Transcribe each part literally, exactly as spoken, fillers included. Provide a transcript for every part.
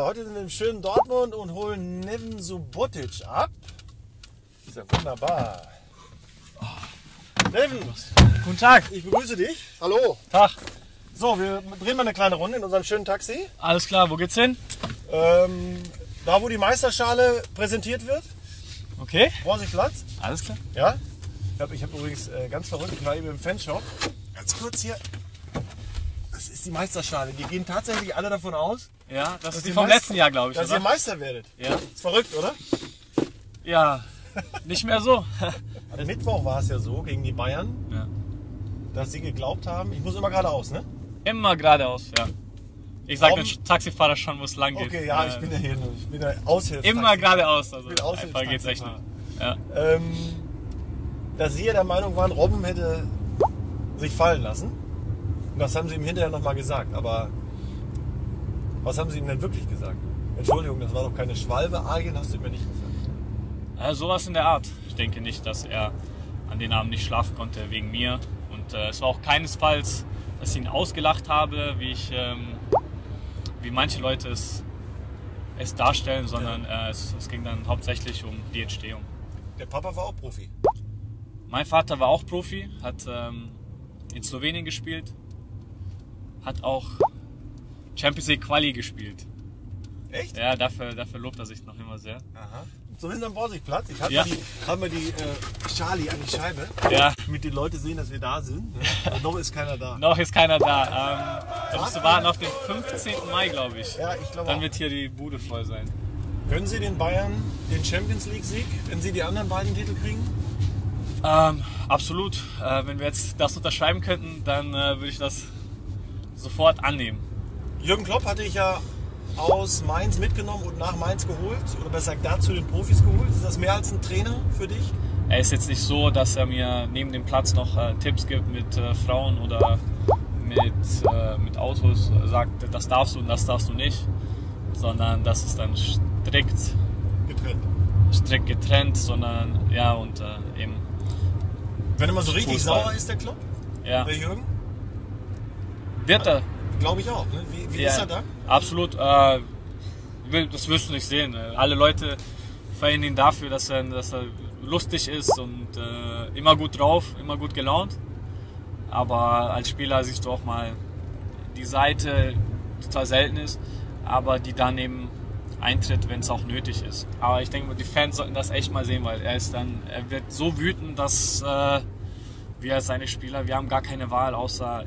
heute sind wir im schönen Dortmund und holen Neven Subotic ab. Ist ja wunderbar. Neven, guten Tag. Ich begrüße dich. Hallo. Tag. So, wir drehen mal eine kleine Runde in unserem schönen Taxi. Alles klar, wo geht's hin? Ähm, da, wo die Meisterschale präsentiert wird. Okay. Borsigplatz. Alles klar. Ja. Ich habe ich hab übrigens äh, ganz verrückt, ich war eben im Fanshop. Ganz kurz hier. Das ist die Meisterschale. Die gehen tatsächlich alle davon aus, Ja, das ist die ihr vom Meister- letzten Jahr, glaube ich, dass oder? ihr Meister werdet. Ja. Ist verrückt, oder? Ja, nicht mehr so. Am Mittwoch war es ja so gegen die Bayern, Ja. dass sie geglaubt haben, ich muss immer geradeaus, ne? Immer geradeaus, ja. Ich sag Warum? dem Taxifahrer schon, wo es lang geht. Okay, ja, ich bin ja hier nur, ich bin ja Aushilfe. Immer geradeaus, also Ich bin einfach geht's echt nicht. Aushilfstaxifahrer. Ja. Ähm, dass sie ja der Meinung waren, Robben hätte sich fallen lassen. Und das haben sie ihm hinterher nochmal gesagt. Aber was haben sie ihm denn wirklich gesagt? Entschuldigung, das war doch keine Schwalbe. Arjen hast du mir nicht gesagt. Äh, sowas in der Art. Ich denke nicht, dass er an den Abend nicht schlafen konnte wegen mir. Und äh, es war auch keinesfalls, dass ich ihn ausgelacht habe, wie ich, ähm, wie manche Leute es, es darstellen, sondern äh, es, es ging dann hauptsächlich um die Entstehung. Der Papa war auch Profi. Mein Vater war auch Profi, hat ähm, in Slowenien gespielt, hat auch Champions League Quali gespielt. Echt? Ja, dafür, dafür lobt er sich noch immer sehr. Aha. So, wir sind am Borsigplatz. Ich habe Ja. mal die, hab mal die äh, Charlie an die Scheibe, Ja, damit die Leute sehen, dass wir da sind. Ne? Aber noch ist keiner da. noch ist keiner da. Ähm, da musst du warten auf den fünfzehnten Mai, glaube ich. Ja, ich glaube Dann auch. wird hier die Bude voll sein. Können Sie den Bayern den Champions League Sieg, wenn Sie die anderen beiden Titel kriegen? Ähm, absolut. Äh, wenn wir jetzt das unterschreiben könnten, dann äh, würde ich das sofort annehmen. Jürgen Klopp hatte ich ja aus Mainz mitgenommen und nach Mainz geholt. Oder besser gesagt, dazu den Profis geholt. Ist das mehr als ein Trainer für dich? Er ist jetzt nicht so, dass er mir neben dem Platz noch äh, Tipps gibt mit äh, Frauen oder mit, äh, mit Autos, sagt, das darfst du und das darfst du nicht, sondern das ist dann strikt, Getrennt. strikt getrennt, sondern ja und äh, eben, Wenn er mal so richtig Fußball. sauer ist, der Klopp, ja, der Jürgen, wird er. glaube ich auch. Ne? Wie, wie Ja, ist er da? absolut. Äh, will- das wirst du nicht sehen. Alle Leute feiern ihn dafür, dass er, dass er lustig ist und äh, immer gut drauf, immer gut gelaunt. Aber als Spieler siehst du auch mal die Seite, die zwar selten ist, aber die dann eben eintritt, wenn es auch nötig ist. Aber ich denke, die Fans sollten das echt mal sehen, weil er ist dann, er wird so wütend, dass äh, wir als seine Spieler, wir haben gar keine Wahl, außer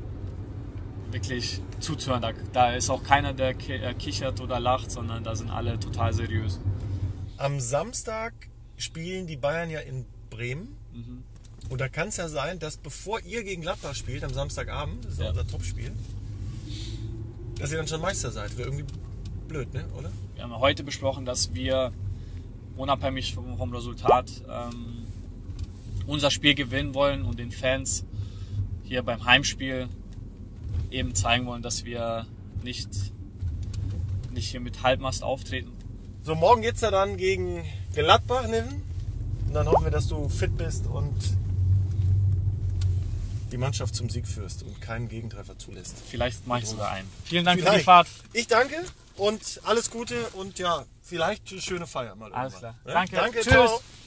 wirklich zuzuhören. Da, da ist auch keiner, der ki- äh, kichert oder lacht, sondern da sind alle total seriös. Am Samstag spielen die Bayern ja in Bremen. Mhm. Und da kann es ja sein, dass bevor ihr gegen Gladbach spielt, am Samstagabend, das ist ja Ja. unser Topspiel, dass ihr dann schon Meister seid. Wäre irgendwie blöd, ne? Oder? Wir haben heute besprochen, dass wir unabhängig vom, vom Resultat ähm, unser Spiel gewinnen wollen und den Fans hier beim Heimspiel eben zeigen wollen, dass wir nicht, nicht hier mit Halbmast auftreten. So, morgen geht's ja dann gegen Gladbach, Niven. Und dann hoffen wir, dass du fit bist und die Mannschaft zum Sieg führst und keinen Gegentreffer zulässt. Vielleicht mache ich sogar einen. Vielen Dank für die Vielleicht. Fahrt. Ich danke und alles Gute und ja, vielleicht eine schöne Feier mal Alles irgendwann. klar. Ja? Danke. Danke, Tschüss. ciao.